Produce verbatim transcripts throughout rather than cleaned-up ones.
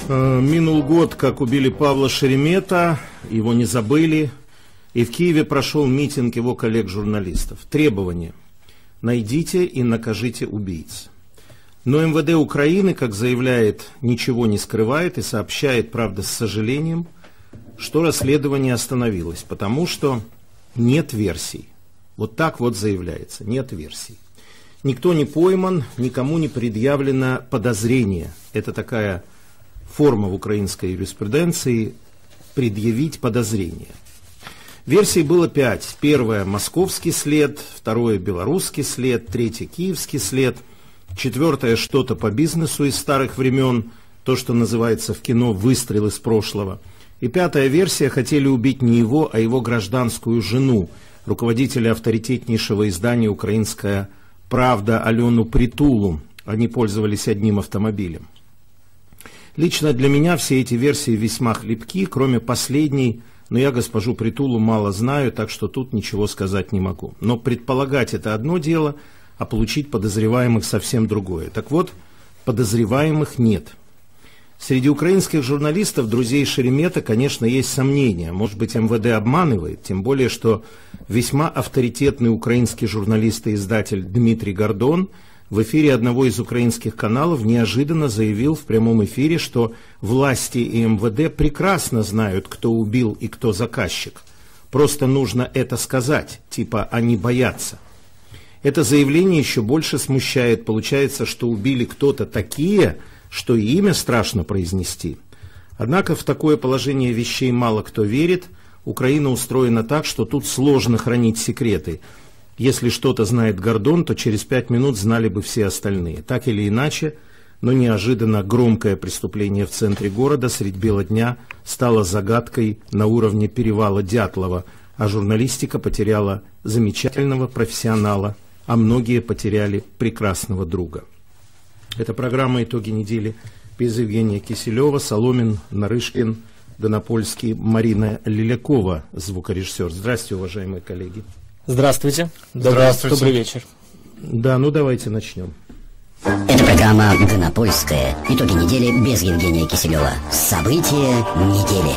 Минул год, как убили Павла Шеремета, его не забыли, и в Киеве прошел митинг его коллег-журналистов. Требование: найдите и накажите убийц. Но эм вэ дэ Украины, как заявляет, ничего не скрывает и сообщает, правда, с сожалением, что расследование остановилось, потому что нет версий. Вот так вот заявляется, нет версий. Никто не пойман, никому не предъявлено подозрение. Это такая форма в украинской юриспруденции — предъявить подозрение. Версий было пять. Первая — московский след, второе — белорусский след, третье — киевский след, четвертое — что-то по бизнесу из старых времен, то, что называется в кино «выстрел из прошлого». И пятая версия — хотели убить не его, а его гражданскую жену, руководителя авторитетнейшего издания «Украинская правда» Алену Притулу. Они пользовались одним автомобилем. Лично для меня все эти версии весьма хлипки, кроме последней, но я госпожу Притулу мало знаю, так что тут ничего сказать не могу. Но предполагать — это одно дело, а получить подозреваемых совсем другое. Так вот, подозреваемых нет. Среди украинских журналистов, друзей Шеремета, конечно, есть сомнения. Может быть, эм вэ дэ обманывает, тем более, что весьма авторитетный украинский журналист и издатель Дмитрий Гордон в эфире одного из украинских каналов неожиданно заявил в прямом эфире, что власти и эм вэ дэ прекрасно знают, кто убил и кто заказчик. Просто нужно это сказать, типа они боятся. Это заявление еще больше смущает. Получается, что убили кто-то такие, что и имя страшно произнести. Однако в такое положение вещей мало кто верит. Украина устроена так, что тут сложно хранить секреты. Если что-то знает Гордон, то через пять минут знали бы все остальные. Так или иначе, но неожиданно громкое преступление в центре города средь бела дня стало загадкой на уровне перевала Дятлова, а журналистика потеряла замечательного профессионала, а многие потеряли прекрасного друга. Это программа «Итоги недели» без Евгения Киселева, Соломин, Нарышкин, Донопольский, Марина Лилякова, звукорежиссер. Здравствуйте, уважаемые коллеги. Здравствуйте. Здравствуйте. Добрый вечер. Да, ну давайте начнем. Это программа «Донопольская». Итоги недели без Евгения Киселева. События недели.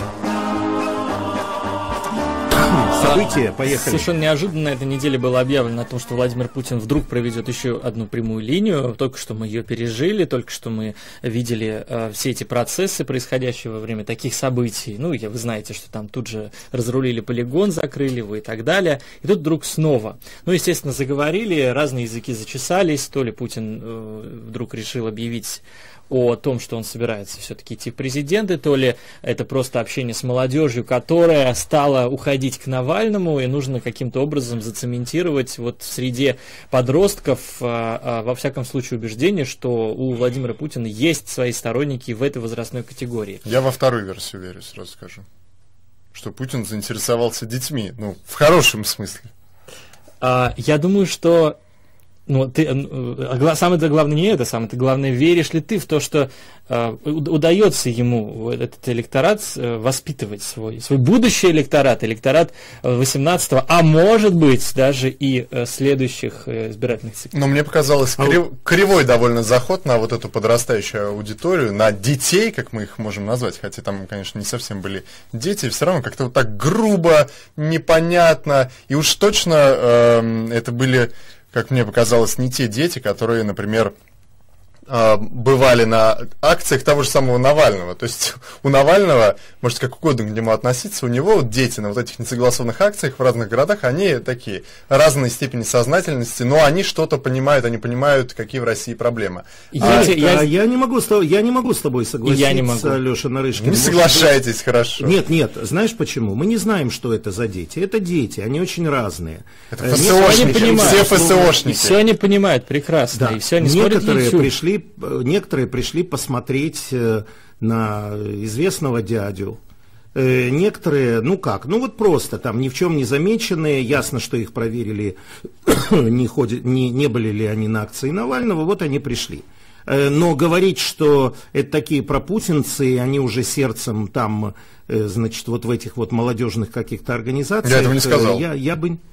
События, поехали. Совершенно неожиданно этой неделе было объявлено о том, что Владимир Путин вдруг проведет еще одну прямую линию. Только что мы ее пережили, только что мы видели э, все эти процессы, происходящие во время таких событий. Ну, я, вы знаете, что там тут же разрулили полигон, закрыли его и так далее. И тут вдруг снова. Ну, естественно, заговорили, разные языки зачесались. То ли Путин э, вдруг решил объявить о том, что он собирается все-таки идти в президенты, то ли это просто общение с молодежью, которая стала уходить к Навальному, и нужно каким-то образом зацементировать вот в среде подростков, а, а, во всяком случае, убеждение, что у Владимира Путина есть свои сторонники в этой возрастной категории. Я во вторую версию верю, сразу скажу. Что Путин заинтересовался детьми, ну, в хорошем смысле. А, я думаю, что Ну, ты, самое-то главное не это, самое-то главное, веришь ли ты в то, что э, удается ему этот электорат э, воспитывать, свой, свой будущий электорат, электорат восемнадцатого, а может быть даже и э, следующих э, избирательных циклов. Но мне показалось крив, кривой довольно заход на вот эту подрастающую аудиторию, на детей, как мы их можем назвать, хотя там, конечно, не совсем были дети, все равно как-то вот так грубо, непонятно, и уж точно э, это были, как мне показалось, не те дети, которые, например, бывали на акциях того же самого Навального. То есть у Навального, может, как угодно к нему относиться, у него вот дети на вот этих несогласованных акциях в разных городах, они такие разной степени сознательности, но они что-то понимают, они понимают, какие в России проблемы. Я, а, я, я, не, могу с тобой, я не могу с тобой согласиться, я не могу. Леша Нарышкин. Не соглашайтесь, быть... хорошо. Нет, нет, знаешь почему? Мы не знаем, что это за дети. Это дети, они очень разные. Это ФСОшники, все ФСОшники. Все они понимают прекрасно, да. И все они Некоторые смотрят пришли Некоторые пришли посмотреть на известного дядю. Некоторые, ну как, ну вот просто там ни в чем не замеченные, ясно, что их проверили, не, ходят, не, не были ли они на акции Навального, вот они пришли. Но говорить, что это такие пропутинцы, они уже сердцем там, значит, вот в этих вот молодежных каких-то организациях, я этого не сказал. Я, я бы...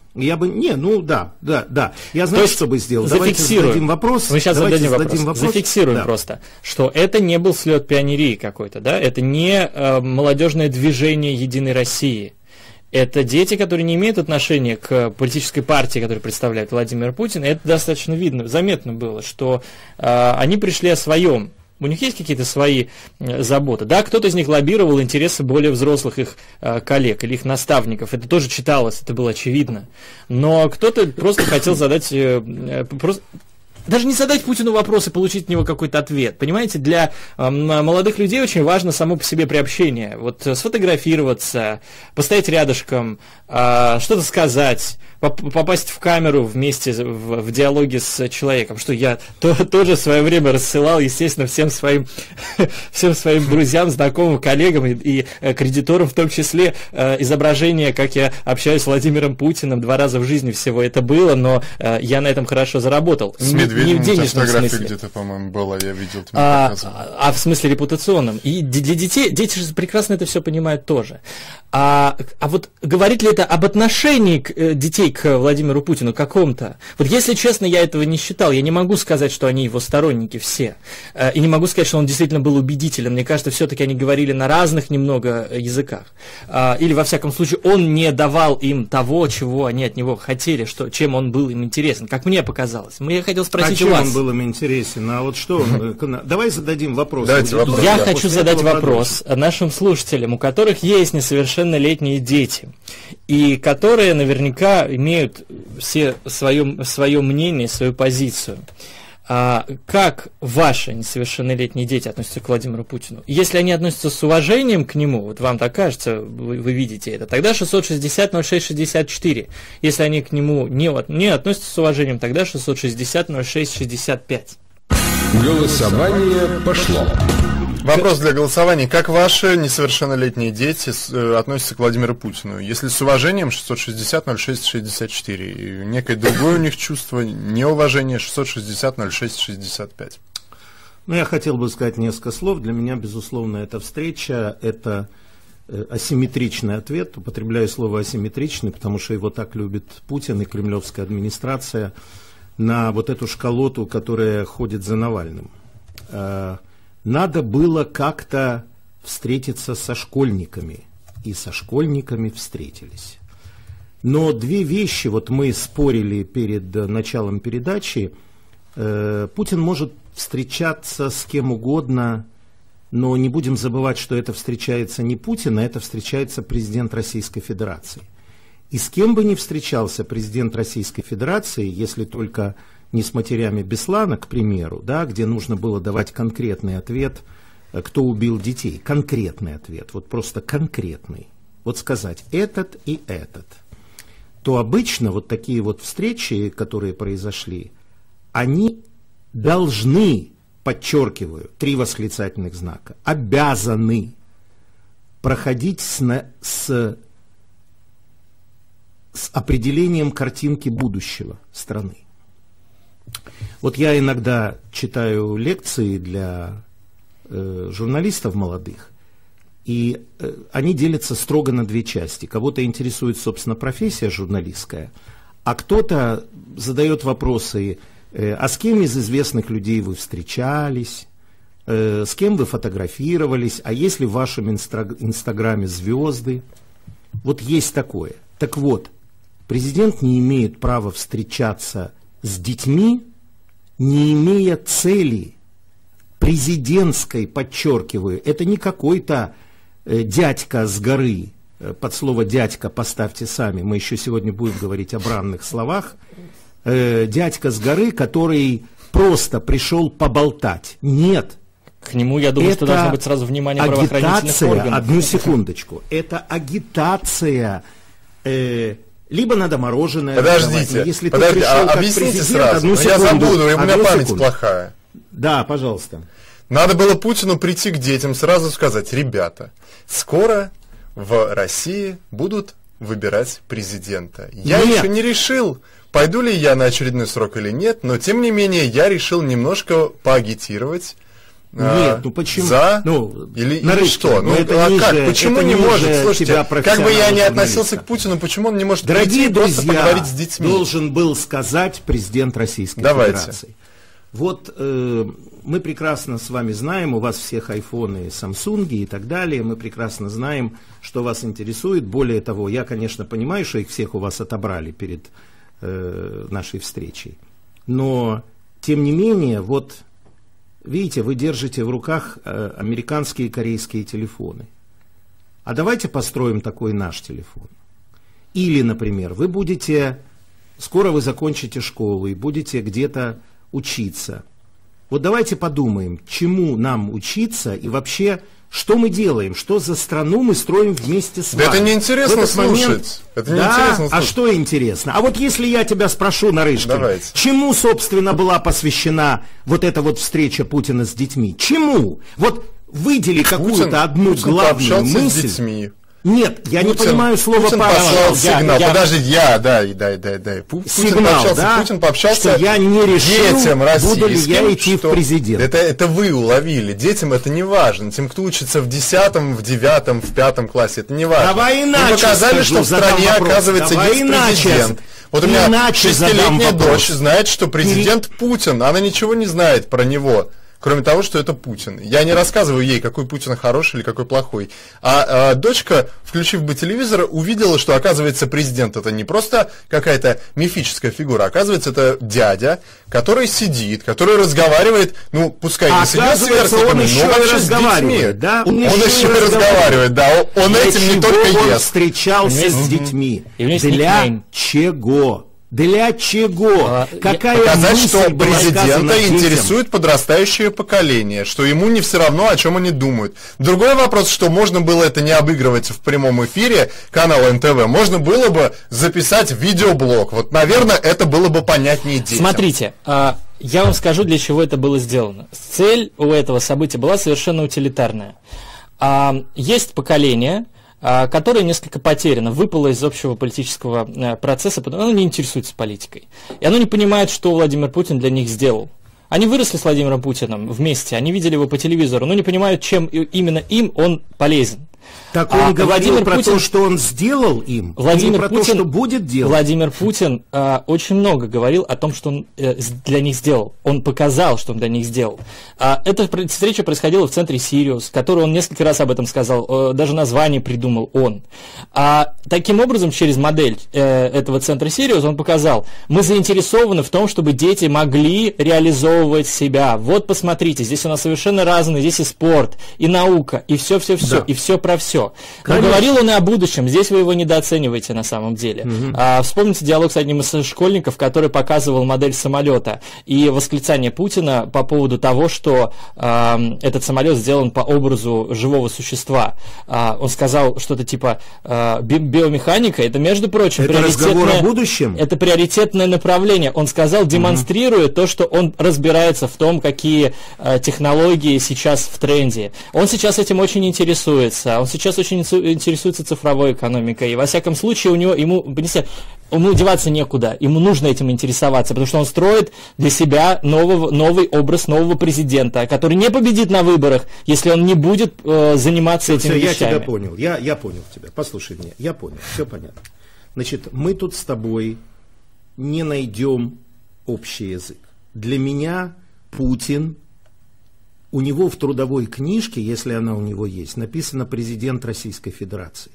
Я бы, не, ну да, да, да. Я знаю, что бы сделал. Давайте зададим вопрос. Мы сейчас зададим вопрос. вопрос. Зафиксируем да. просто, что это не был слет пионерии какой-то, да, это не э, молодежное движение Единой России. Это дети, которые не имеют отношения к политической партии, которую представляет Владимир Путин. И это достаточно видно, заметно было, что э, они пришли о своем. У них есть какие-то свои э, заботы. Да, кто-то из них лоббировал интересы более взрослых их э, коллег или их наставников. Это тоже читалось, это было очевидно. Но кто-то просто хотел задать... Э, э, просто... Даже не задать Путину вопрос и получить от него какой-то ответ. Понимаете, для э, молодых людей очень важно само по себе приобщение. Вот э, сфотографироваться, постоять рядышком, э, что-то сказать, поп- попасть в камеру вместе в, в диалоге с человеком. Что я то, тоже в свое время рассылал, естественно, всем своим, всем своим друзьям, знакомым, коллегам и, и э, кредиторам, в том числе э, изображение, как я общаюсь с Владимиром Путиным. Два раза в жизни всего это было, но э, я на этом хорошо заработал. Не в денежном смысле. Где-то, по-моему, была, я видел. А, а в смысле репутационном. И для детей, дети же прекрасно это все понимают тоже. А, а вот говорит ли это об отношении к, э, детей к Владимиру Путину каком-то? Вот если честно, я этого не считал. Я не могу сказать, что они его сторонники все. Э, и не могу сказать, что он действительно был убедителен. Мне кажется, все-таки они говорили на разных немного языках. Э, или, во всяком случае, он не давал им того, чего они от него хотели, что, чем он был им интересен. Как мне показалось. Я хотел спросить а чем у вас. Он был им интересен? А вот что он... Давай зададим вопрос. Давайте вопрос. Я да. хочу После задать вопрос продолжим. Нашим слушателям, у которых есть несовершеннолетние дети, и которые наверняка имеют все свое, свое мнение, свою позицию. А как ваши несовершеннолетние дети относятся к Владимиру Путину? Если они относятся с уважением к нему, вот вам так кажется, вы, вы видите это, тогда шестьсот шестьдесят ноль шесть шестьдесят четыре. Если они к нему не, не относятся с уважением, тогда шестьсот шестьдесят ноль шесть шестьдесят пять. Голосование пошло. Вопрос для голосования. Как ваши несовершеннолетние дети э, относятся к Владимиру Путину? Если с уважением, шестьсот шестьдесят ноль шесть шестьдесят четыре. И некое другое у них чувство неуважения, шестьсот шестьдесят ноль шесть шестьдесят пять. Ну, я хотел бы сказать несколько слов. Для меня, безусловно, эта встреча, это э, асимметричный ответ. Употребляю слово асимметричный, потому что его так любит Путин и кремлевская администрация на вот эту шкалоту, которая ходит за Навальным. Э, Надо было как-то встретиться со школьниками, и со школьниками встретились. Но две вещи, вот мы спорили перед началом передачи, э, Путин может встречаться с кем угодно, но не будем забывать, что это встречается не Путин, а это встречается президент Российской Федерации. И с кем бы ни встречался президент Российской Федерации, если только... не с матерями Беслана, к примеру, да, где нужно было давать конкретный ответ, кто убил детей. Конкретный ответ, вот просто конкретный. Вот сказать этот и этот. То обычно вот такие вот встречи, которые произошли, они должны, подчеркиваю, три восклицательных знака, обязаны проходить с, с, с определением картинки будущего страны. Вот я иногда читаю лекции для э, журналистов молодых, и э, они делятся строго на две части. Кого-то интересует, собственно, профессия журналистская, а кто-то задает вопросы, э, а с кем из известных людей вы встречались, э, с кем вы фотографировались, а есть ли в вашем инстра- инстаграме звезды? Вот есть такое. Так вот, президент не имеет права встречаться с детьми, не имея цели президентской, подчеркиваю, это не какой-то э, дядька с горы, э, под слово дядька поставьте сами, мы еще сегодня будем говорить о бранных словах, э, дядька с горы, который просто пришел поболтать. Нет. К нему, я думаю, что должно быть сразу внимание правоохранительных органов. Одну секундочку, это агитация... Э, Либо надо мороженое. Подождите, если подождите, а, объясните сразу. Ну, я забуду, у меня память секунду. плохая. Да, пожалуйста. Надо было Путину прийти к детям, сразу сказать: ребята, скоро в России будут выбирать президента. Я нет. еще не решил, пойду ли я на очередной срок или нет, но тем не менее я решил немножко поагитировать Нет, ну почему? За? Ну, или, на или рынке, что? Ну, это а ниже, как? Почему это не ниже может? Слушайте, тебя, как бы я ни относился журналиста. к Путину, почему он не может Дорогие прийти, просто друзья, поговорить с детьми? должен был сказать президент Российской Давайте. Федерации. Вот э, мы прекрасно с вами знаем, у вас всех айфоны, самсунги и так далее, мы прекрасно знаем, что вас интересует. Более того, я, конечно, понимаю, что их всех у вас отобрали перед э, нашей встречей. Но, тем не менее, вот, видите, вы держите в руках э, американские и корейские телефоны. А давайте построим такой наш телефон. Или, например, вы будете, скоро вы закончите школу и будете где-то учиться. Вот давайте подумаем, чему нам учиться и вообще, что мы делаем, что за страну мы строим вместе с Да вами. это неинтересно слушать. Момент... Это да? неинтересно А слушать. что интересно? А вот если я тебя спрошу, Нарышкин, Давайте. чему, собственно, была посвящена вот эта вот встреча Путина с детьми? Чему? Вот выдели какую-то одну Путин главную пообщался мысль. с детьми. Нет, я не Путин- понимаю слово Путин «пообщался». послал Я- сигнал. я- Подожди, я, дай, дай, дай, дай. Пу- Путин Сигнал, пообщался, да, Путин пообщался что я не решил, детям буду ли я российским, идти в что- президент. Это, это вы уловили. Детям это не важно. Тем, кто учится в десятом, в девятом, в пятом классе, это не важно. Давай Вы иначе показали, скажу, что в задам стране, вопрос. оказывается, Давай есть иначе. президент. Вот у меня Иначе задам шестилетняя вопрос. дочь знает, что президент Путин. Она ничего не знает про него. Кроме того, что это Путин. Я не рассказываю ей, какой Путин хороший или какой плохой. А, а дочка, включив бы телевизор, увидела, что, оказывается, президент это не просто какая-то мифическая фигура. Оказывается, это дядя, который сидит, который разговаривает, ну, пускай А не с ее оказывается, он сверстниками, еще но и вообще с разговаривает, детьми. да? Он, Он еще, еще и и разговаривает, да. Он, он Для этим не чего только он ест. встречался У него с есть- детьми? и у него есть Для никнейм. чего? Для чего? А, Какая Показать, мысль что была сказана президента детям? интересует подрастающее поколение, что ему не все равно, о чем они думают. Другой вопрос, что можно было это не обыгрывать в прямом эфире канала эн тэ вэ, можно было бы записать видеоблог. Вот, наверное, это было бы понятнее детям. Смотрите, а, я вам скажу, для чего это было сделано. Цель у этого события была совершенно утилитарная. А, есть поколение, а, которое несколько потеряно, выпало из общего политического а, процесса, потому что оно не интересуется политикой. И оно не понимает, что Владимир Путин для них сделал. Они выросли с Владимиром Путиным вместе, они видели его по телевизору, но не понимают, чем и- именно им он полезен. Так он А говорил Владимир про Путин- то, что он сделал им, Владимир или про Путин, то, что будет делать. Владимир Путин а, очень много говорил о том, что он э, с- для них сделал. Он показал, что он для них сделал. А, эта пр- встреча происходила в центре Сириус, который он несколько раз об этом сказал, э, даже название придумал он. А, таким образом, через модель э, этого центра Сириус он показал, мы заинтересованы в том, чтобы дети могли реализовывать себя. Вот посмотрите, здесь у нас совершенно разные, здесь и спорт, и наука, и все-все-все, Да. и все про все. Но Конечно. говорил он и о будущем, здесь вы его недооцениваете на самом деле. А, вспомните диалог с одним из школьников, который показывал модель самолета и восклицание Путина по поводу того, что а, этот самолет сделан по образу живого существа. А, он сказал что-то типа а, би- биомеханика, это, между прочим, Это разговор приоритетное- о будущем? это приоритетное направление. Он сказал, демонстрируя то, что он разбирается в том, какие э, технологии сейчас в тренде. Он сейчас этим очень интересуется. Он сейчас очень инсу- интересуется цифровой экономикой. И во всяком случае, у него, ему, понимаете, ему деваться некуда. Ему нужно этим интересоваться, потому что он строит для себя нового, новый образ нового президента, который не победит на выборах, если он не будет э, заниматься этими Всё, я вещами. тебя понял, я, я понял тебя. Послушай меня, я понял, все понятно. Значит, мы тут с тобой не найдем общий язык. Для меня Путин, у него в трудовой книжке, если она у него есть, написано президент Российской Федерации.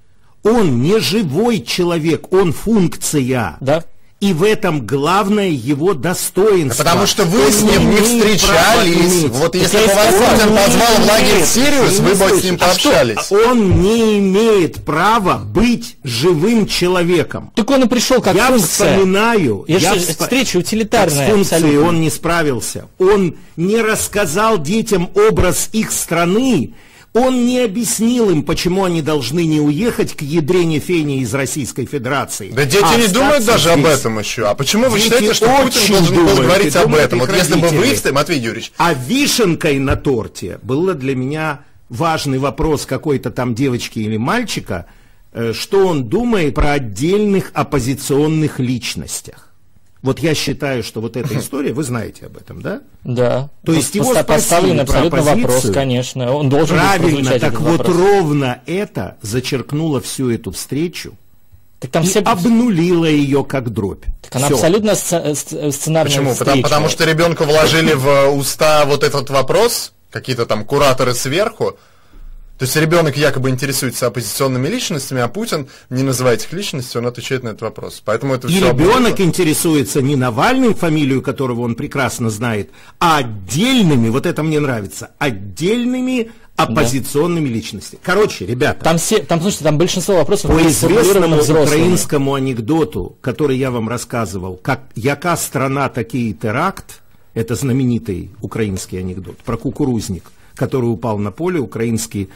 Он не живой человек, он функция. Да? И в этом главное его достоинство. Потому что вы Он с ним не имеет права встречались. иметь. Вот Так если я бы и вас сказал, Путин он позвал не в лагерь имеет. Сириус, Ты вы не бы с слышишь. ним А что? пообщались. Он не имеет права быть живым человеком. Так он и пришел как я функция. вспоминаю, Я я же- всп- встреча утилитарная так с функцией абсолютно. он не справился. Он не рассказал детям образ их страны. Он не объяснил им, почему они должны не уехать к ядрене фени из Российской Федерации. Да дети а не думают остаться даже об здесь. этом еще. А почему вы Дети считаете, что Путин очень должен был думают, говорить и об думают этом? их Вот если бы вы, родители. Матвей Юрьевич, А вишенкой на торте было для меня важный вопрос какой-то там девочки или мальчика, э, что он думает про отдельных оппозиционных личностях. Вот я считаю, что вот эта история, вы знаете об этом, да? Да. То есть его поставлен абсолютно вопрос, конечно. Он должен правильно, так вот вопрос. Ровно это зачеркнуло всю эту встречу так там и все... обнулило ее как дробь. Так она Все. абсолютно сценарная. Почему? Потому, потому что ребенку вложили в уста вот этот вопрос, какие-то там кураторы сверху. То есть ребенок якобы интересуется оппозиционными личностями, а Путин, не называя этих личностей, он отвечает на этот вопрос. Поэтому это и все ребенок обычно. Интересуется не Навальным, фамилию которого он прекрасно знает, а отдельными, вот это мне нравится, отдельными оппозиционными да. личностями. Короче, ребята. Там, все, там, слушайте, там большинство вопросов... По известному украинскому анекдоту, который я вам рассказывал, как «Яка страна, такий теракт», это знаменитый украинский анекдот, про кукурузник, который упал на поле, украинский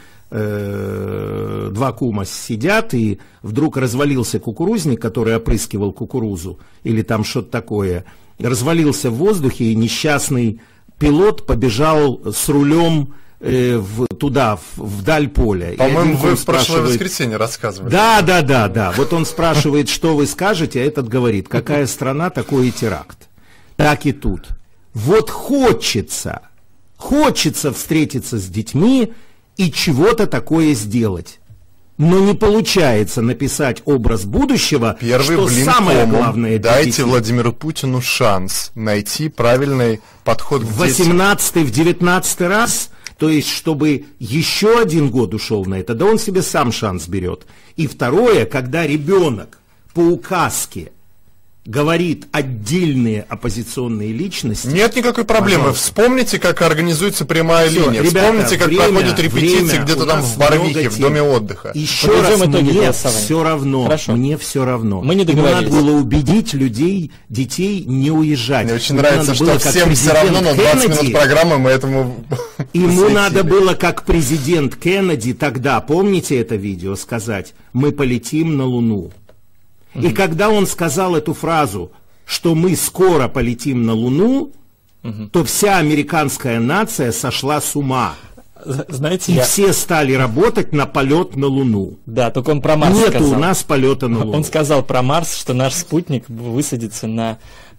э, два кума сидят, и вдруг развалился кукурузник, который опрыскивал кукурузу, или там что-то такое, развалился в воздухе, и несчастный пилот побежал с рулем э, в, туда, в, вдаль поля. По-моему, вы в прошлое воскресенье рассказывали. Да, да, да, да. Вот он спрашивает, что вы скажете, а этот говорит, какая страна, такой и теракт. Так и тут. Вот хочется... Хочется встретиться с детьми и чего-то такое сделать. Но не получается написать образ будущего, Первый что блин самое кому. главное. Дайте детей. Владимиру Путину шанс найти правильный подход к в восемнадцатый, в девятнадцатый раз, то есть чтобы еще один год ушел на это, да он себе сам шанс берет. И второе, когда ребенок по указке говорит отдельные оппозиционные личности. Нет никакой проблемы. Пожалуйста. Вспомните, как организуется прямая Все, линия. Ребята, Вспомните, как время, проходят репетиции где-то там в Барвихе, в доме отдыха. Еще раз, мне все равно. Хорошо. Мне все равно. Мы не договорились. Надо было убедить людей, детей не уезжать. Мне очень нравится, что было, всем все равно, но двадцать Кеннеди, минут программы мы этому Ему посвятили. Надо было, как президент Кеннеди тогда, помните это видео, сказать, мы полетим на Луну. И uh-huh. когда он сказал эту фразу, что мы скоро полетим на Луну, uh-huh. то вся американская нация сошла с ума. Знаете, и я... все стали работать на полет на Луну. Да, только он про Марс Нету сказал. у нас полета на Луну. Он сказал про Марс, что наш спутник высадится на,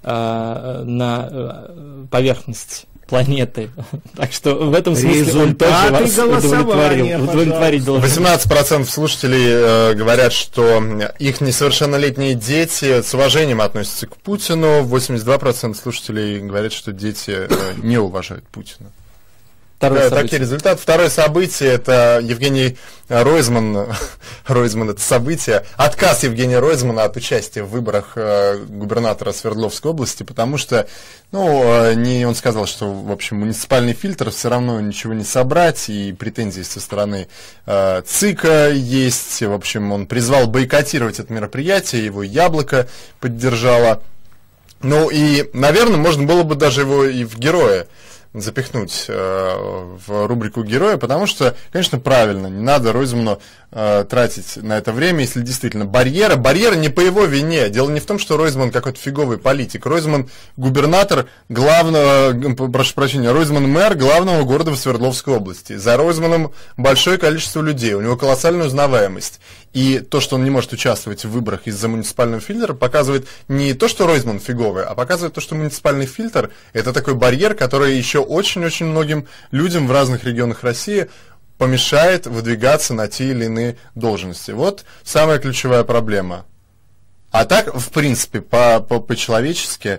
э, на поверхность планеты. Так что в этом смысле он тоже вас удовлетворил. Удовлетворить должен. восемнадцать процентов слушателей э, говорят, что их несовершеннолетние дети с уважением относятся к Путину. восемьдесят два процента слушателей говорят, что дети э, не уважают Путина. Да, такие результаты. Второе событие – это Евгений Ройзман. Ройзман – это событие. Отказ Евгения Ройзмана от участия в выборах э, губернатора Свердловской области, потому что, ну, э, не, он сказал, что, в общем, муниципальный фильтр все равно ничего не собрать, и претензии со стороны э, ЦИКа есть. В общем, он призвал бойкотировать это мероприятие, его Яблоко поддержало. Ну, и, наверное, можно было бы даже его и в героя запихнуть э, в рубрику героя, потому что, конечно, правильно, не надо Ройзману э, тратить на это время, если действительно барьеры. Барьеры не по его вине. Дело не в том, что Ройзман какой-то фиговый политик. Ройзман губернатор главного, прошу прощения, Ройзман мэр главного города в Свердловской области. За Ройзманом большое количество людей, у него колоссальная узнаваемость. И то, что он не может участвовать в выборах из-за муниципального фильтра, показывает не то, что Ройзман фиговый, а показывает то, что муниципальный фильтр – это такой барьер, который еще очень-очень многим людям в разных регионах России помешает выдвигаться на те или иные должности. Вот самая ключевая проблема. А так, в принципе, по, по, по-человечески,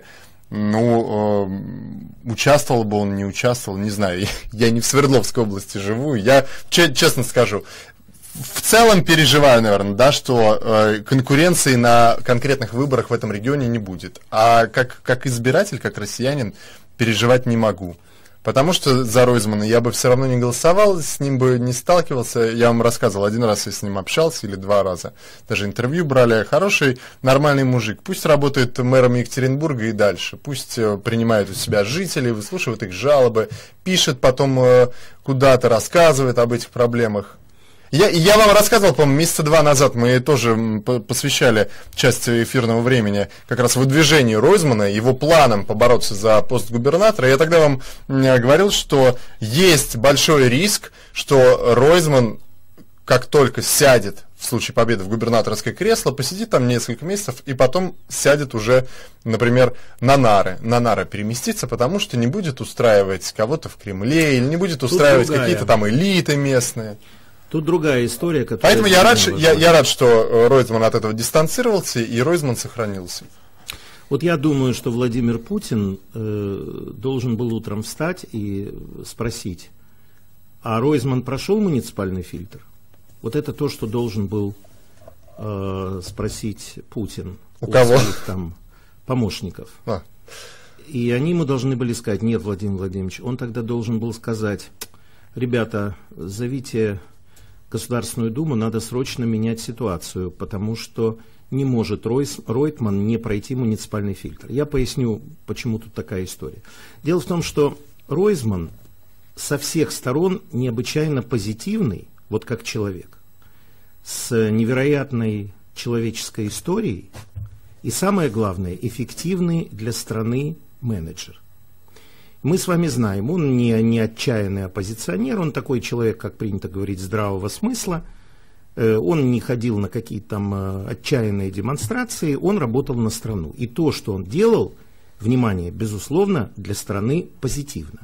ну, э, участвовал бы он, не участвовал, не знаю. Я, я не в Свердловской области живу, я честно скажу, в целом переживаю, наверное, да, что э, конкуренции на конкретных выборах в этом регионе не будет. А как, как избиратель, как россиянин, переживать не могу. Потому что за Ройзмана я бы все равно не голосовал, с ним бы не сталкивался. Я вам рассказывал, один раз я с ним общался, или два раза. Даже интервью брали. Хороший, нормальный мужик. Пусть работает мэром Екатеринбурга и дальше. Пусть э, принимает у себя жителей, выслушивает их жалобы, пишет потом э, куда-то, рассказывает об этих проблемах. Я, я вам рассказывал, по-моему, месяца два назад мы тоже посвящали часть эфирного времени как раз выдвижению Ройзмана, его планам побороться за пост губернатора. Я тогда вам говорил, что есть большой риск, что Ройзман как только сядет в случае победы в губернаторское кресло, посидит там несколько месяцев и потом сядет уже, например, на нары. На нары переместится, потому что не будет устраивать кого-то в Кремле или не будет устраивать какие-то там элиты местные. Тут другая история, которая... Поэтому я рад, я, я рад, что Ройзман от этого дистанцировался, и Ройзман сохранился. Вот я думаю, что Владимир Путин э, должен был утром встать и спросить, а Ройзман прошел муниципальный фильтр? Вот это то, что должен был э, спросить Путин у, у кого? Своих там помощников. А. И они ему должны были сказать: нет, Владимир Владимирович. Он тогда должен был сказать: ребята, зовите Государственную Думу, надо срочно менять ситуацию, потому что не может Ройс, Ройтман не пройти муниципальный фильтр. Я поясню, почему тут такая история. Дело в том, что Ройзман со всех сторон необычайно позитивный, вот как человек, с невероятной человеческой историей и, самое главное, эффективный для страны менеджер. Мы с вами знаем, он не, не отчаянный оппозиционер, он такой человек, как принято говорить, здравого смысла, э, он не ходил на какие-то там э, отчаянные демонстрации, он работал на страну. И то, что он делал, внимание, безусловно, для страны позитивно.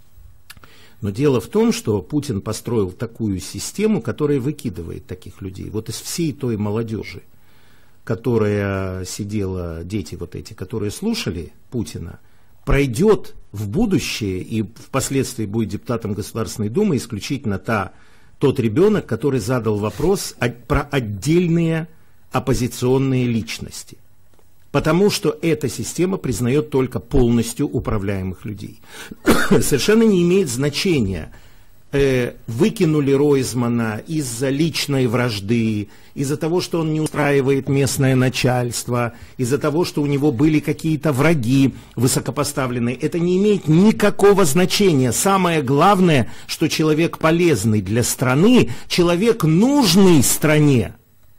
Но дело в том, что Путин построил такую систему, которая выкидывает таких людей. Вот из всей той молодежи, которая сидела, дети вот эти, которые слушали Путина, пройдет в будущее и впоследствии будет депутатом Государственной Думы исключительно та, тот ребенок, который задал вопрос про отдельные оппозиционные личности. Потому что эта система признает только полностью управляемых людей. Совершенно не имеет значения, э, выкинули Ройзмана из-за личной вражды, из-за того, что он не устраивает местное начальство, из-за того, что у него были какие-то враги высокопоставленные. Это не имеет никакого значения. Самое главное, что человек полезный для страны, человек нужный стране,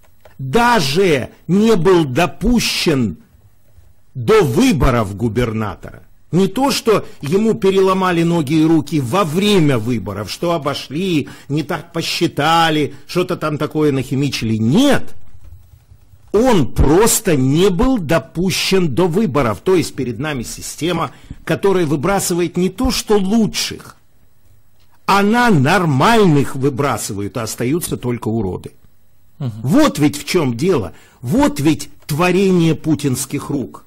даже не был допущен до выборов губернатора. Не то, что ему переломали ноги и руки во время выборов, что обошли, не так посчитали, что-то там такое нахимичили. Нет. Он просто не был допущен до выборов. То есть перед нами система, которая выбрасывает не то, что лучших, она нормальных выбрасывает, а остаются только уроды. Угу. Вот ведь в чем дело. Вот ведь творение путинских рук.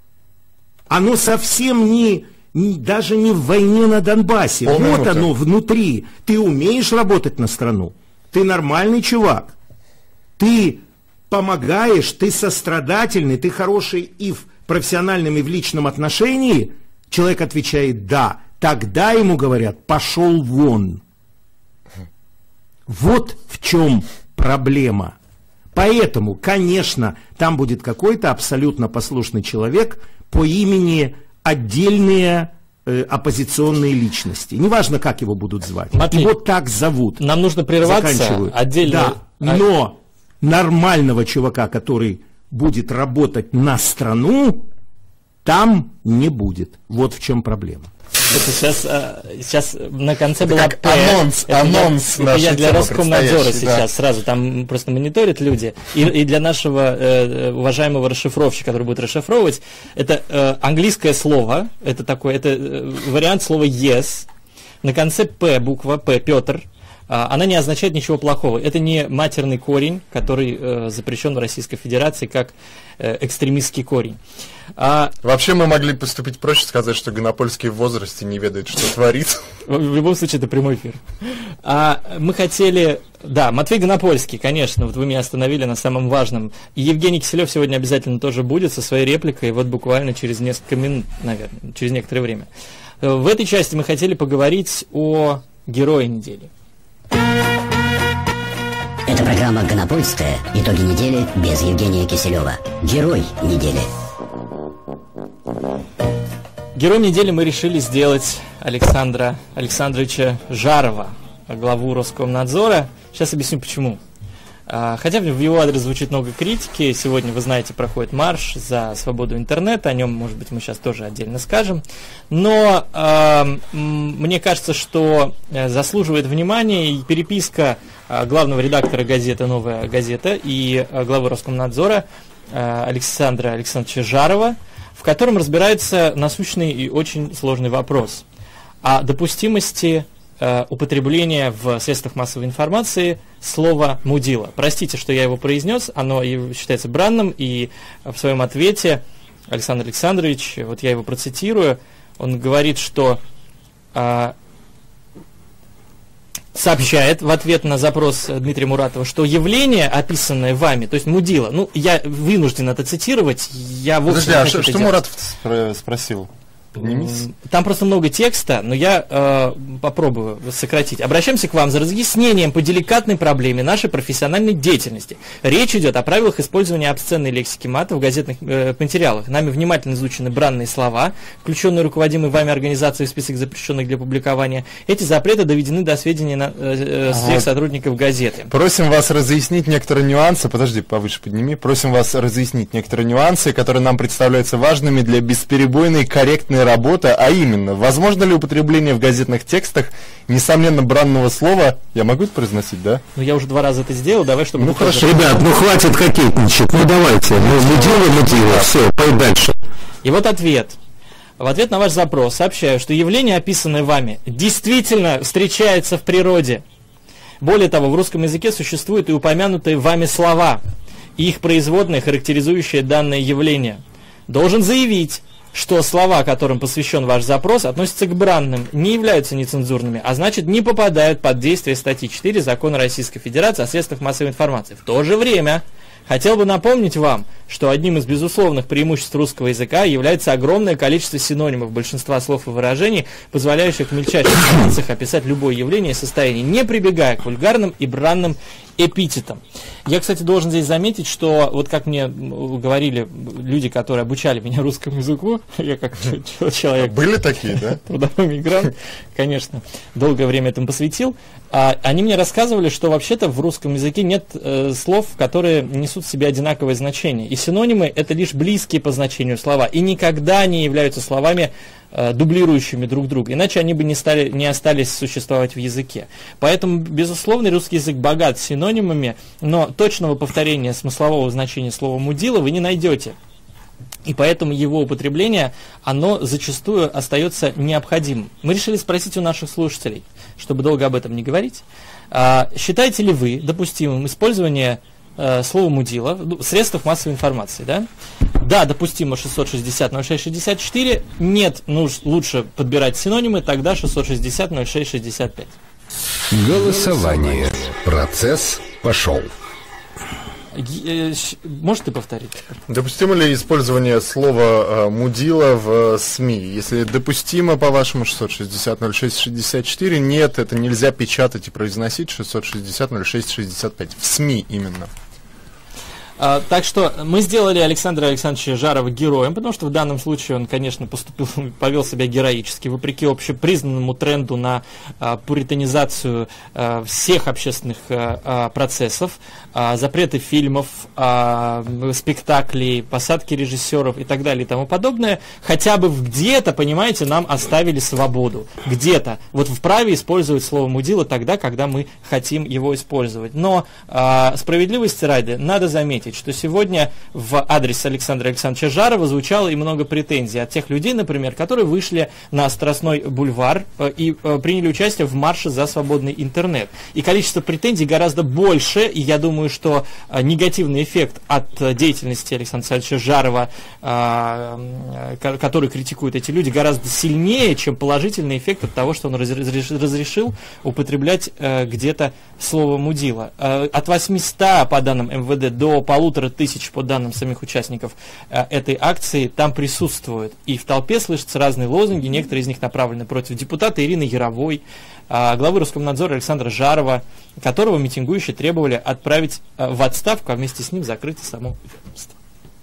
Оно совсем не, не даже не в войне на Донбассе. Полная вот минута. Оно внутри. Ты умеешь работать на страну. Ты нормальный чувак. Ты помогаешь, ты сострадательный, ты хороший и в профессиональном, и в личном отношении. Человек отвечает «да». Тогда ему говорят «пошел вон». Вот в чем проблема. Поэтому, конечно, там будет какой-то абсолютно послушный человек по имени отдельные э, оппозиционные личности. Неважно, как его будут звать. Матвей, его так зовут. Нам нужно прерваться. Отдельно... Да, но нормального чувака, который будет работать на страну, там не будет. Вот в чем просто Это сейчас, сейчас на конце это была как анонс, это анонс я, это я для Роскомнадзора сейчас да. сразу, там просто мониторят люди, и, и для нашего э, уважаемого расшифровщика, который будет расшифровывать, это э, английское слово, это такой, это э, вариант слова yes, на конце П, буква П, Петр, она не означает ничего плохого. Это не матерный корень, который э, запрещен в Российской Федерации как э, экстремистский корень. А... Вообще мы могли поступить проще, сказать, что Гонопольский в возрасте не ведает, что творит. В любом случае, это прямой эфир. А мы хотели... Да, Матвей Гонопольский, конечно, вот вы меня остановили на самом важном. И Евгений Киселев сегодня обязательно тоже будет со своей репликой, вот буквально через несколько минут, наверное, через некоторое время. В этой части мы хотели поговорить о герое недели. Это программа «Гонопольская. Итоги недели» без Евгения Киселева. Герой недели. Героем недели мы решили сделать Александра Александровича Жарова, главу Роскомнадзора. Сейчас объясню почему. Хотя в его адрес звучит много критики. Сегодня, вы знаете, проходит марш за свободу интернета. О нем, может быть, мы сейчас тоже отдельно скажем. Но э, мне кажется, что заслуживает внимания и переписка главного редактора газеты «Новая газета» и главы Роскомнадзора Александра Александровича Жарова, в котором разбирается насущный и очень сложный вопрос о допустимости э, употребления в средствах массовой информации слова «мудила». Простите, что я его произнес, оно считается бранным, и в своем ответе Александр Александрович, вот я его процитирую, он говорит, что э, сообщает в ответ на запрос Дмитрия Муратова, что явление, описанное вами, то есть мудила, ну, я вынужден это цитировать, я вовсе Подожди, а не что, хочу что это Муратов спро- спросил? Поднимись. Там просто много текста, но я э, попробую сократить. Обращаемся к вам за разъяснением по деликатной проблеме нашей профессиональной деятельности. Речь идет о правилах использования обсценной лексики мата в газетных э, материалах. Нами внимательно изучены бранные слова, включенные руководимой вами организацией в список запрещенных для публикования. Эти запреты доведены до сведения на, э, э, всех сотрудников газеты. Просим вас разъяснить некоторые нюансы. Подожди, повыше подними. Просим вас разъяснить некоторые нюансы, которые нам представляются важными для бесперебойной корректной работы, а именно, возможно ли употребление в газетных текстах, несомненно, бранного слова, я могу это произносить, да? Ну, я уже два раза это сделал, давай, чтобы... Ну, хорошо. тоже... Ребят, ну хватит кокетничать, ну давайте, ну мудила, мудила, все, пойдем дальше. И вот ответ. В ответ на ваш запрос сообщаю, что явление, описанное вами, действительно встречается в природе. Более того, в русском языке существуют и упомянутые вами слова, и их производные, характеризующие данное явление. Должен заявить, что слова, которым посвящен ваш запрос, относятся к бранным, не являются нецензурными, а значит не попадают под действие статьи четыре Закона Российской Федерации о средствах массовой информации. В то же время хотел бы напомнить вам, что одним из безусловных преимуществ русского языка является огромное количество синонимов большинства слов и выражений, позволяющих в мельчайших границах описать любое явление и состояние, не прибегая к вульгарным и бранным эпитетам. Я, кстати, должен здесь заметить, что, вот как мне говорили люди, которые обучали меня русскому языку, я как человек... Были такие, да? Трудовой мигрант, конечно, долгое время этому посвятил. А, они мне рассказывали, что вообще-то в русском языке нет э, слов, которые несут в себе одинаковое значение. И синонимы – это лишь близкие по значению слова, и никогда не являются словами, э, дублирующими друг друга, иначе они бы не, стали, не остались существовать в языке. Поэтому, безусловно, русский язык богат синонимами, но точного повторения смыслового значения слова «мудила» вы не найдете. И поэтому его употребление, оно зачастую остается необходимым. Мы решили спросить у наших слушателей, чтобы долго об этом не говорить, а, считаете ли вы допустимым использование а, слова «мудила» в средствах массовой информации? Да, да, допустимо шестьсот шестьдесят ноль шесть шестьдесят четыре, нет, ну, лучше подбирать синонимы, тогда шестьсот шестьдесят ноль шесть шестьдесят пять. Голосование. Процесс пошел. Можешь ты повторить? Допустимо ли использование слова э, «мудила» в э, СМИ? Если допустимо, по-вашему, шестьсот шестьдесят ноль шесть шестьдесят четыре, нет, это нельзя печатать и произносить шестьсот шестьдесят ноль шесть шестьдесят пять. В СМИ именно. А, так что мы сделали Александра Александровича Жарова героем, потому что в данном случае он, конечно, поступил, повел себя героически, вопреки общепризнанному тренду на а, пуританизацию а, всех общественных а, а, процессов, а, запреты фильмов, а, спектаклей, посадки режиссеров и так далее и тому подобное. Хотя бы где-то, понимаете, нам оставили свободу. Где-то. Вот вправе использовать слово «мудила» тогда, когда мы хотим его использовать. Но а, справедливости ради, надо заметить, что сегодня в адрес Александра Александровича Жарова звучало и много претензий от тех людей, например, которые вышли на Страстной бульвар э, и э, приняли участие в марше за свободный интернет. И количество претензий гораздо больше, и я думаю, что э, негативный эффект от э, деятельности Александра Александровича Жарова, э, э, который критикуют эти люди, гораздо сильнее, чем положительный эффект от того, что он разреш, разрешил употреблять э, где-то слово «мудила». Э, от восьмисот, по данным эм вэ дэ, до полутора тысяч, по данным самих участников э, этой акции, там присутствуют. И в толпе слышатся разные лозунги, некоторые из них направлены против депутата Ирины Яровой, э, главы Роскомнадзора Александра Жарова, которого митингующие требовали отправить э, в отставку, а вместе с ним закрыть и само ведомство.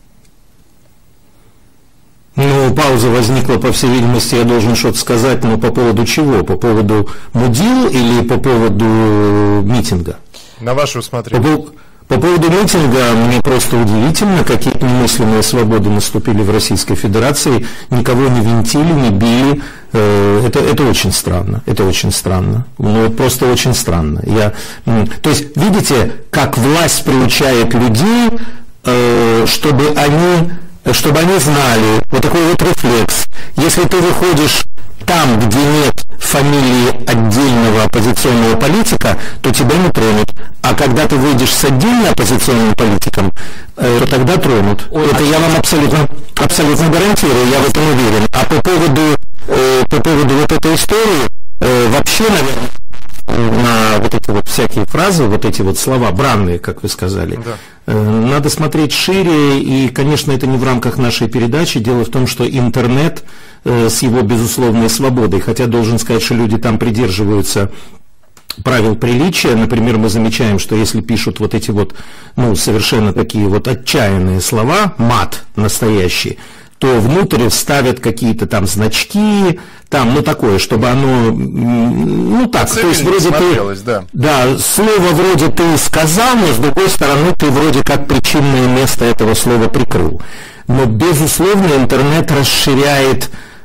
Ну, пауза возникла, по всей видимости, я должен что-то сказать, но по поводу чего? По поводу мудил или по поводу митинга? На ваше усмотрение. По, по поводу митинга мне просто удивительно, какие немыслимые свободы наступили в Российской Федерации, никого не винтили, не били, э, это, это очень странно, это очень странно, ну, просто очень странно. Я, то есть, видите, как власть приучает людей, э, чтобы они, чтобы они знали, вот такой вот рефлекс, если ты выходишь там, где нет фамилии отдельного оппозиционного политика, то тебя не тронут. А когда ты выйдешь с отдельно оппозиционным политиком, э, то тогда тронут. Ой, это а я вам абсолютно, абсолютно гарантирую, я в этом уверен. А по поводу, э, по поводу вот этой истории, э, вообще, наверное, на вот эти вот всякие фразы, вот эти вот слова бранные, как вы сказали, да. э, надо смотреть шире, и, конечно, это не в рамках нашей передачи. Дело в том, что интернет э, с его безусловной свободой, хотя должен сказать, что люди там придерживаются правил приличия. Например, мы замечаем, что если пишут вот эти вот, ну, совершенно такие вот отчаянные слова, мат настоящий, то внутрь ставят какие-то там значки, там, ну, такое, чтобы оно, ну, так, то есть вроде ты, да. да, слово вроде ты сказал, но с другой стороны ты вроде как причинное место этого слова прикрыл. Но, безусловно, интернет расширяет,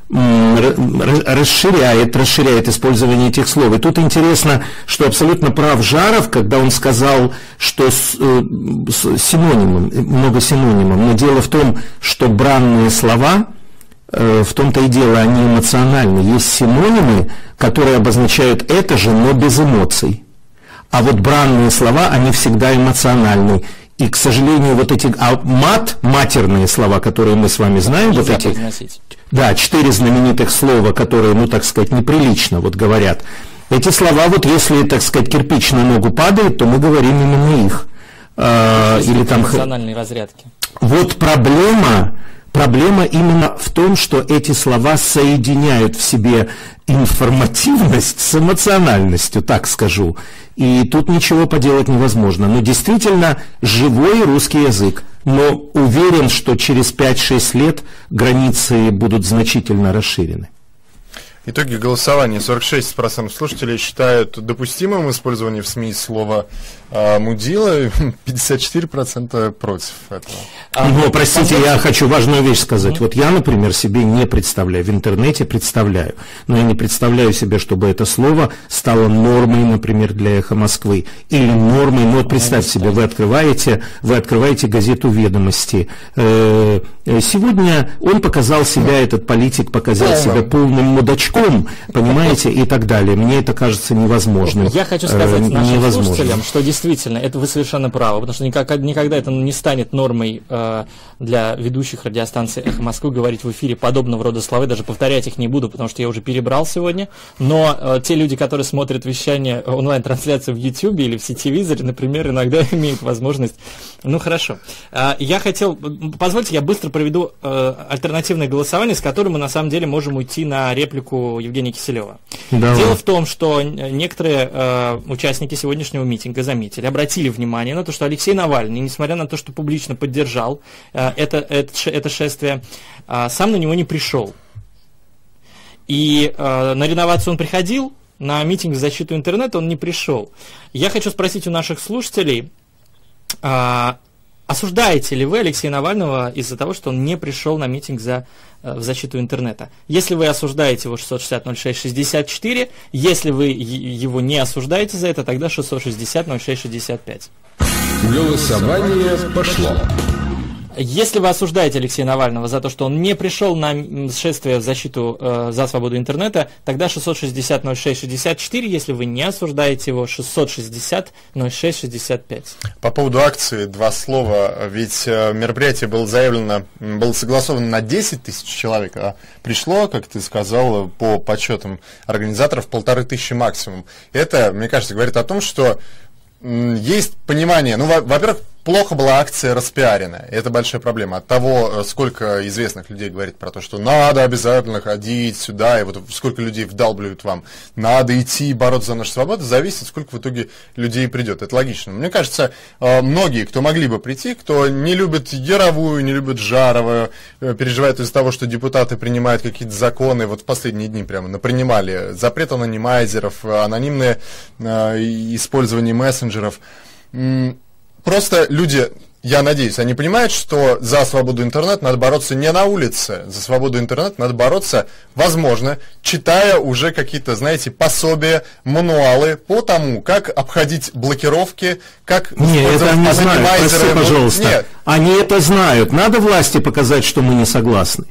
расширяет, расширяет использование этих слов. И тут интересно, что абсолютно прав Жаров, когда он сказал, что с, с синонимом, много синонимов, но дело в том, что бранные слова, в том-то и дело, они эмоциональны. Есть синонимы, которые обозначают это же, но без эмоций. А вот бранные слова, они всегда эмоциональны. И, к сожалению, вот эти, а мат, матерные слова, которые мы с вами знаем, вот эти, произносить. Да, четыре знаменитых слова, которые, ну, так сказать, неприлично вот говорят. Эти слова, вот если, так сказать, кирпич на ногу падает, то мы говорим именно их. А, или там эмоциональные разрядки. Вот проблема, проблема именно в том, что эти слова соединяют в себе информативность с эмоциональностью, так скажу. И тут ничего поделать невозможно. Но действительно живой русский язык. Но уверен, что через пять-шесть лет границы будут значительно расширены. Итоги голосования. сорок шесть процентов слушателей считают допустимым использование в СМИ слова э, «мудила», пятьдесят четыре процента против этого. А, Но, простите, позвольте... я хочу важную вещь сказать. Mm-hmm. Вот я, например, себе не представляю, в интернете представляю, но я не представляю себе, чтобы это слово стало нормой, например, для «Эхо Москвы». Или нормой, ну вот представьте себе, вы открываете, вы открываете газету «Ведомости». Э, сегодня он показал себя, этот политик показал yeah. себя полным мудачком, понимаете, и так далее. Мне это кажется невозможным. Я хочу сказать э, нашим невозможным. слушателям, что действительно, это вы совершенно правы, потому что никогда, никогда это не станет нормой э, для ведущих радиостанций «Эхо Москвы» говорить в эфире подобного рода слова, даже повторять их не буду, потому что я уже перебрал сегодня, но э, те люди, которые смотрят вещание, онлайн-трансляции в YouTube или в сетевизоре, например, иногда имеют возможность. Ну, хорошо. Э, я хотел, позвольте, я быстро проведу э, альтернативное голосование, с которым мы на самом деле можем уйти на реплику Евгения Киселева. Давай. Дело в том, что некоторые э, участники сегодняшнего митинга заметили, обратили внимание на то, что Алексей Навальный, несмотря на то, что публично поддержал э, это, это, это шествие, э, сам на него не пришел. И э, на реновацию он приходил, на митинг в защиту интернета он не пришел. Я хочу спросить у наших слушателей, э, осуждаете ли вы Алексея Навального из-за того, что он не пришел на митинг за, э, в защиту интернета? Если вы осуждаете его, шестьсот шестьдесят ноль шесть шестьдесят четыре, если вы его не осуждаете за это, тогда шестьсот шестьдесят ноль шесть шестьдесят пять. Голосование пошло. Если вы осуждаете Алексея Навального за то, что он не пришел на шествие в защиту э, за свободу интернета, тогда шестьсот шестьдесят ноль шесть шестьдесят четыре, если вы не осуждаете его, шестьсот шестьдесят ноль шесть шестьдесят пять. По поводу акции два слова, ведь э, мероприятие было заявлено, было согласовано на десять тысяч человек, а пришло, как ты сказал, по подсчетам организаторов, полторы тысячи максимум. Это, мне кажется, говорит о том, что м, есть понимание, ну, во- во-первых, плохо была акция распиарена. Это большая проблема. От того, сколько известных людей говорит про то, что надо обязательно ходить сюда, и вот сколько людей вдалбливают вам, надо идти бороться за нашу свободу, зависит, сколько в итоге людей придет. Это логично. Мне кажется, многие, кто могли бы прийти, кто не любит Яровую, не любит Жарова, переживает из-за того, что депутаты принимают какие-то законы, вот в последние дни прямо напринимали запрет анонимайзеров, анонимное использование мессенджеров. Просто люди, я надеюсь, они понимают, что за свободу интернета надо бороться не на улице. За свободу интернета надо бороться, возможно, читая уже какие-то, знаете, пособия, мануалы по тому, как обходить блокировки, как... Нет, это они знают, прости, пожалуйста. Нет. Они это знают. Надо власти показать, что мы не согласны.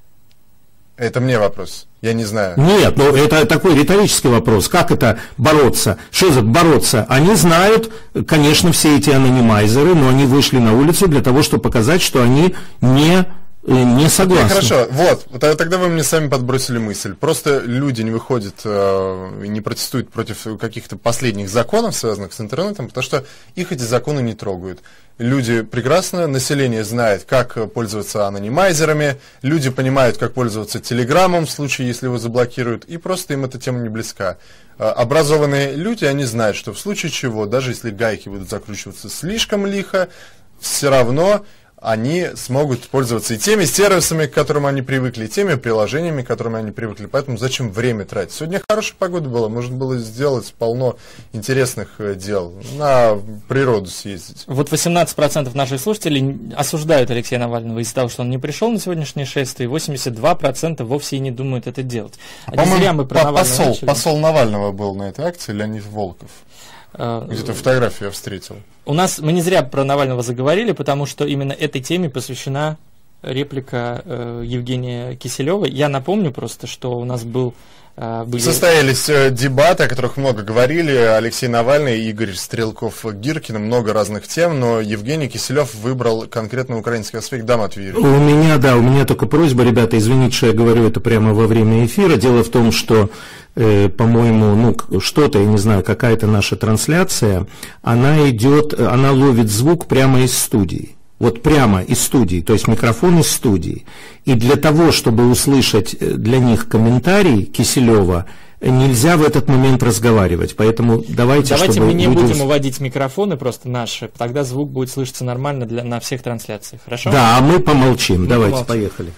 Это мне вопрос. Я не знаю. Нет, ну это такой риторический вопрос. Как это бороться? Что за бороться? Они знают, конечно, все эти анонимайзеры, но они вышли на улицу для того, чтобы показать, что они не, не согласны. Ну, хорошо, вот. Тогда вы мне сами подбросили мысль. Просто люди не выходят и не протестуют против каких-то последних законов, связанных с интернетом, потому что их эти законы не трогают. Люди прекрасно, население знает, как пользоваться анонимайзерами, люди понимают, как пользоваться телеграммом в случае, если его заблокируют, и просто им эта тема не близка. Образованные люди, они знают, что в случае чего, даже если гайки будут закручиваться слишком лихо, все равно они смогут пользоваться и теми сервисами, к которым они привыкли, и теми приложениями, к которым они привыкли. Поэтому зачем время тратить? Сегодня хорошая погода была, можно было сделать полно интересных дел, на природу съездить. Вот восемнадцать процентов наших слушателей осуждают Алексея Навального из-за того, что он не пришел на сегодняшнее шествие, восемьдесят два процента вовсе и не думают это делать. А по-моему, по посол, посол Навального был на этой акции, Леонид Волков. Где-то фотографию я встретил. У нас, мы не зря про Навального заговорили, потому что именно этой теме посвящена реплика э, Евгения Киселева. Я напомню просто, что у нас был... Э, были... Состоялись э, дебаты, о которых много говорили. Алексей Навальный, Игорь Стрелков-Гиркин, много разных тем, но Евгений Киселев выбрал конкретно украинский аспект. Да, Матвей? У меня, да, у меня только просьба, ребята, извините, что я говорю это прямо во время эфира. Дело в том, что Э, по-моему, ну, что-то, я не знаю, какая-то наша трансляция, она идет, она ловит звук прямо из студии. Вот прямо из студии, то есть микрофон из студии. И для того, чтобы услышать для них комментарий Киселева, нельзя в этот момент разговаривать. Поэтому давайте, давайте чтобы мы не люди... будем уводить микрофоны просто наши, тогда звук будет слышаться нормально для, на всех трансляциях. Хорошо? Да, а мы помолчим. Мы давайте, помолчим. Поехали.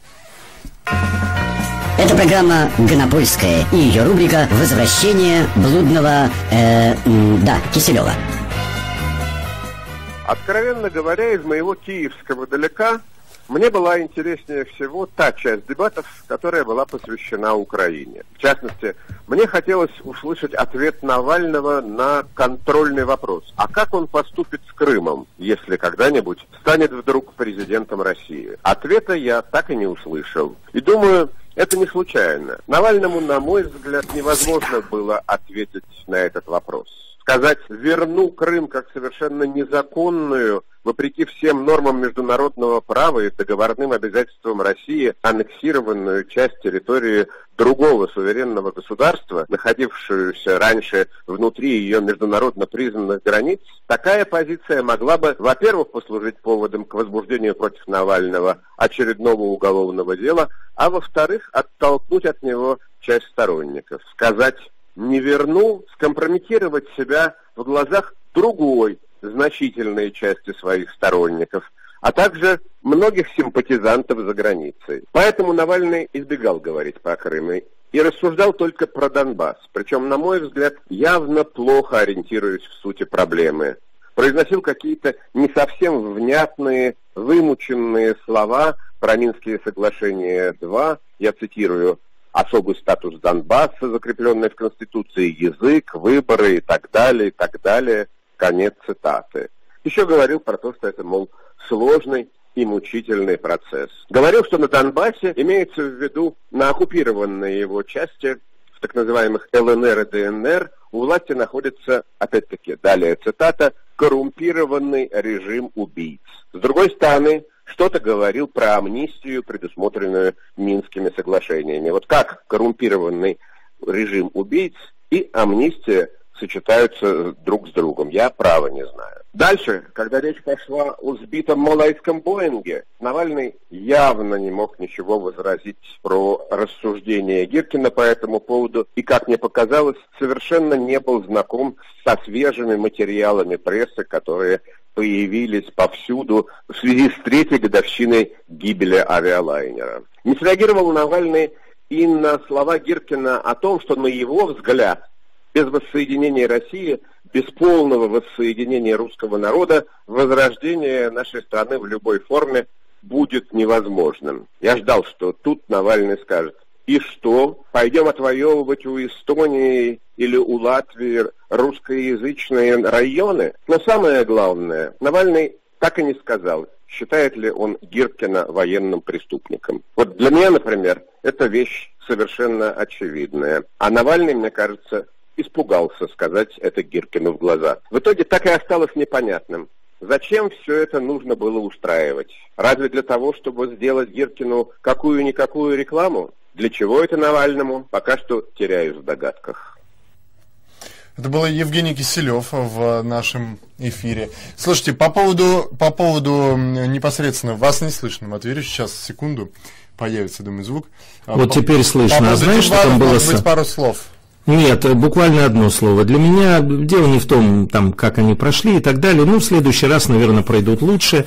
Это программа «Гонопольская» и ее рубрика «Возвращение блудного, э, да, Киселева». Откровенно говоря, из моего киевского далека мне была интереснее всего та часть дебатов, которая была посвящена Украине. В частности, мне хотелось услышать ответ Навального на контрольный вопрос. А как он поступит с Крымом, если когда-нибудь станет вдруг президентом России? Ответа я так и не услышал. И думаю, это не случайно. Навальному, на мой взгляд, невозможно было ответить на этот вопрос. Сказать «верну Крым» как совершенно незаконную, вопреки всем нормам международного права и договорным обязательствам России, аннексированную часть территории другого суверенного государства, находившуюся раньше внутри ее международно признанных границ, такая позиция могла бы, во-первых, послужить поводом к возбуждению против Навального очередного уголовного дела, а во-вторых, оттолкнуть от него часть сторонников. Сказать «не верну», скомпрометировать себя в глазах другой значительной части своих сторонников, а также многих симпатизантов за границей. Поэтому Навальный избегал говорить про Крым и рассуждал только про Донбасс, причем, на мой взгляд, явно плохо ориентируясь в сути проблемы. Произносил какие-то не совсем внятные, вымученные слова про Минские соглашения два, я цитирую, особый статус Донбасса, закрепленный в Конституции, язык, выборы и так далее, и так далее. Конец цитаты. Еще говорил про то, что это, мол, сложный и мучительный процесс. Говорил, что на Донбассе имеется в виду на оккупированной его части, в так называемых эл эн эр и дэ эн эр, у власти находится, опять-таки, далее цитата, коррумпированный режим убийц. С другой стороны, что-то говорил про амнистию, предусмотренную Минскими соглашениями. Вот как коррумпированный режим убийц и амнистия сочетаются друг с другом, я право не знаю. Дальше, когда речь пошла о сбитом малайском Боинге, Навальный явно не мог ничего возразить про рассуждения Гиркина по этому поводу и, как мне показалось, совершенно не был знаком со свежими материалами прессы, которые появились повсюду в связи с третьей годовщиной гибели авиалайнера. Не среагировал Навальный и на слова Гиркина о том, что, на его взгляд, Без воссоединения России, без полного воссоединения русского народа, возрождение нашей страны в любой форме будет невозможным. Я ждал, что тут Навальный скажет: и что, пойдем отвоевывать у Эстонии или у Латвии русскоязычные районы? Но самое главное, Навальный так и не сказал, считает ли он Гиркина военным преступником. Вот для меня, например, эта вещь совершенно очевидная. А Навальный, мне кажется, испугался сказать это Гиркину в глаза. В итоге так и осталось непонятным, зачем все это нужно было устраивать. Разве для того, чтобы сделать Гиркину какую-никакую рекламу? Для чего это Навальному? Пока что теряюсь в догадках. Это был Евгений Киселев в нашем эфире. Слушайте, по поводу, по поводу непосредственно вас не слышно. Матвей, сейчас, секунду, появится, думаю, звук. Вот по, теперь слышно. По а знаешь, что там было? Может быть, пару слов. Нет, буквально одно слово. Для меня дело не в том, там, как они прошли и так далее. Ну, в следующий раз, наверное, пройдут лучше.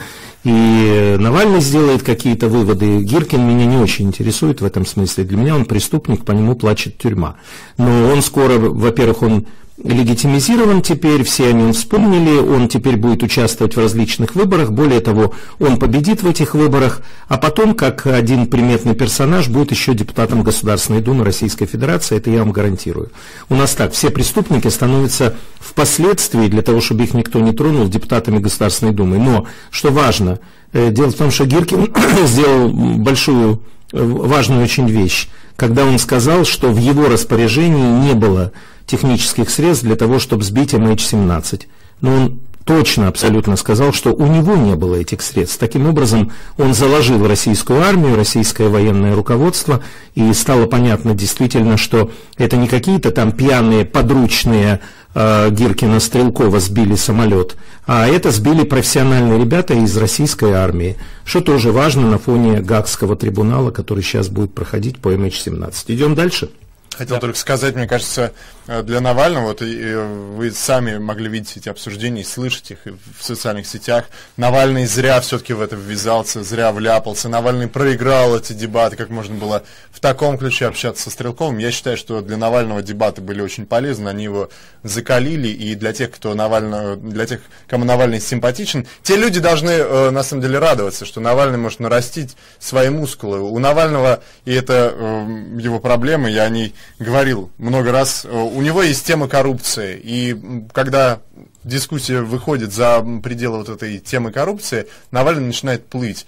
И Навальный сделает какие-то выводы. Гиркин меня не очень интересует в этом смысле. Для меня он преступник, по нему плачет тюрьма. Но он скоро, во-первых, он легитимизирован теперь, все о нем вспомнили, он теперь будет участвовать в различных выборах, более того, он победит в этих выборах, а потом, как один приметный персонаж, будет еще депутатом Государственной Думы Российской Федерации, это я вам гарантирую. У нас так, все преступники становятся впоследствии, для того, чтобы их никто не тронул, депутатами Государственной Думы. Но, что важно, дело в том, что Гиркин сделал большую, важную очень вещь, когда он сказал, что в его распоряжении не было технических средств для того, чтобы сбить эм эйч семнадцать. Но он точно, абсолютно сказал, что у него не было этих средств. Таким образом, он заложил российскую армию, российское военное руководство, и стало понятно действительно, что это не какие-то там пьяные подручные э, Гиркина-Стрелкова сбили самолет, а это сбили профессиональные ребята из российской армии, что тоже важно на фоне Гаагского трибунала, который сейчас будет проходить по эм эйч семнадцать. Идем дальше. Хотел Да. только сказать, мне кажется, для Навального, вот и вы сами могли видеть эти обсуждения и слышать их в социальных сетях. Навальный зря все-таки в это ввязался, зря вляпался. Навальный проиграл эти дебаты, как можно было в таком ключе общаться со Стрелковым. Я считаю, что для Навального дебаты были очень полезны, они его закалили, и для тех, кто Навального, для тех, кому Навальный симпатичен, те люди должны на самом деле радоваться, что Навальный может нарастить свои мускулы. У Навального, и это его проблемы, я о ней говорил много раз, у него есть тема коррупции, и когда дискуссия выходит за пределы вот этой темы коррупции, Навальный начинает плыть.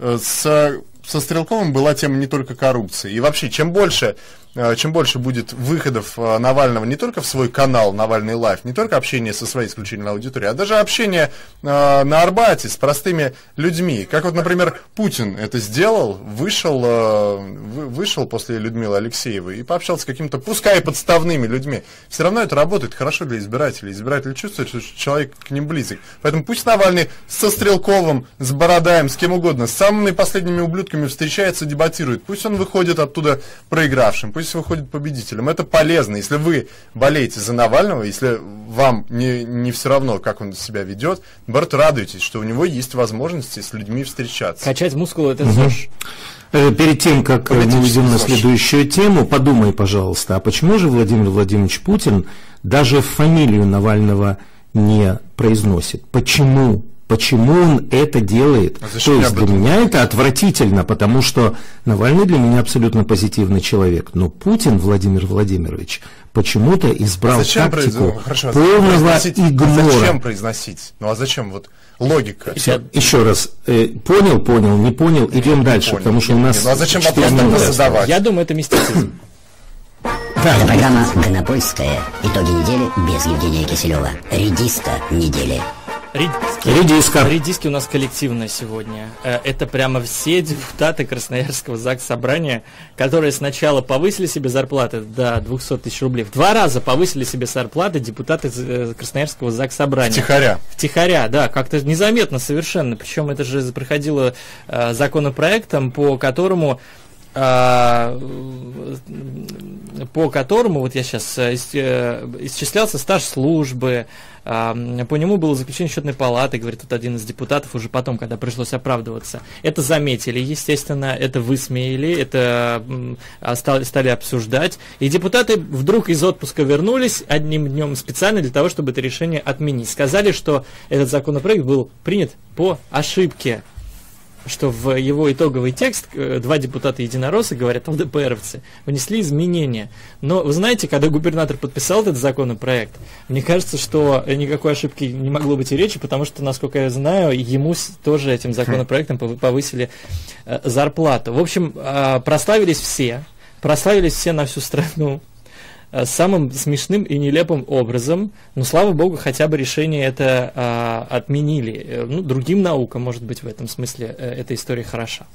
С, со Стрелковым была тема не только коррупции. И вообще, чем больше, чем больше будет выходов Навального не только в свой канал Навальный Лайв, не только общение со своей исключительной аудиторией, а даже общение э, на Арбате с простыми людьми. Как вот, например, Путин это сделал, вышел, э, вышел после Людмилы Алексеевой и пообщался с какими-то, пускай подставными людьми. Все равно это работает хорошо для избирателей. Избиратели чувствуют, что человек к ним близок. Поэтому пусть Навальный со Стрелковым, с Бородаем, с кем угодно, с самыми последними ублюдками встречается, дебатирует. Пусть он выходит оттуда проигравшим, пусть выходит победителем. Это полезно. Если вы болеете за Навального, если вам не, не все равно, как он себя ведет, наоборот, радуйтесь, что у него есть возможности с людьми встречаться. Качать мускулы — это Угу. ЗОЖ. Перед тем, как мы уйдем на следующую тему, подумай, пожалуйста, а почему же Владимир Владимирович Путин даже фамилию Навального не произносит? Почему? Почему он это делает? А То есть для меня это отвратительно, потому что Навальный для меня абсолютно позитивный человек. Но Путин Владимир Владимирович почему-то избрал а зачем тактику произ... Хорошо, полного игнора. Зачем произносить? Ну а зачем? Вот логика. Все, еще раз. Э, понял, понял, не понял. Идем не дальше, понял. потому что у нас... Ну а зачем четыре вопрос минуты тогда задавать? Я думаю, это мистицизм. Это программа «Гонопольская». Итоги недели без Евгения Киселева. Редиска недели. Редиски. Редиска. Редиски у нас коллективно сегодня. Э, Это прямо все депутаты Красноярского Заксобрания, которые сначала повысили себе зарплаты до двухсот тысяч рублей. В два раза повысили себе зарплаты депутаты э, Красноярского Заксобрания. Втихаря. Втихаря, да, как-то незаметно совершенно. Причем это же проходило э, законопроектом, по которому по которому, вот я сейчас исчислялся стаж службы, по нему было заключение счетной палаты, говорит тут один из депутатов, уже потом, когда пришлось оправдываться. Это заметили, естественно, это высмеяли, это стали, стали обсуждать. И депутаты вдруг из отпуска вернулись одним днем специально для того, чтобы это решение отменить. Сказали, что этот законопроект был принят по ошибке, что в его итоговый текст два депутата-единороссы, говорят, ЛДПРовцы, внесли изменения. Но, вы знаете, когда губернатор подписал этот законопроект, мне кажется, что никакой ошибки не могло быть и речи, потому что, насколько я знаю, ему тоже этим законопроектом повысили зарплату. В общем, прославились все, прославились все на всю страну самым смешным и нелепым образом, но, слава богу, хотя бы решение это а, отменили. Ну, другим наукам, может быть, в этом смысле эта история хороша.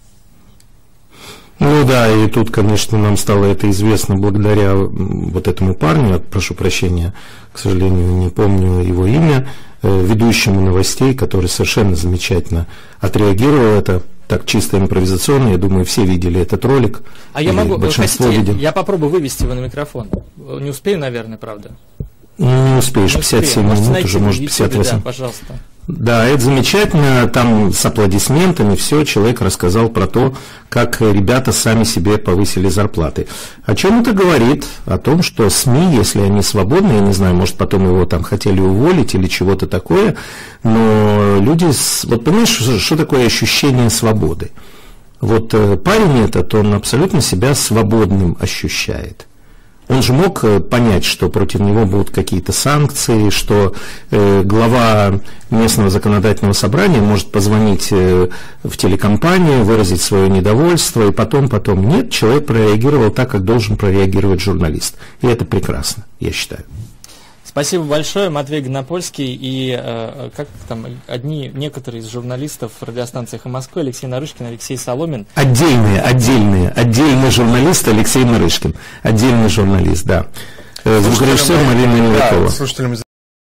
Ну да, и тут, конечно, нам стало это известно благодаря вот этому парню, прошу прощения, к сожалению, не помню его имя, ведущему новостей, который совершенно замечательно отреагировал это. Так чисто импровизационно, я думаю, все видели этот ролик. А я могу, большинство хотите, видел. Я попробую вывести его на микрофон. Не успею, наверное, правда? Не успеешь, не пятьдесят семь успею. минут, уже может пятьдесят восемь. Да, пожалуйста. Да, это замечательно, там с аплодисментами все, человек рассказал про то, как ребята сами себе повысили зарплаты. О чем это говорит? О том, что СМИ, если они свободны, я не знаю, может потом его там хотели уволить или чего-то такое, но люди, вот понимаешь, что, что такое ощущение свободы? Вот парень этот, он абсолютно себя свободным ощущает. Он же мог понять, что против него будут какие-то санкции, что э, глава местного законодательного собрания может позвонить э, в телекомпанию, выразить свое недовольство, и потом, потом нет, человек прореагировал так, как должен прореагировать журналист. И это прекрасно, я считаю. Спасибо большое, Матвей Гонопольский и э, как там одни некоторые из журналистов радиостанции «Эхо Москвы», Алексей Нарышкин, Алексей Соломин. Отдельные, отдельные, отдельный журналист Алексей Нарышкин, отдельный журналист, да. Звукорежиссер Марина Мелякова. Да, слушателям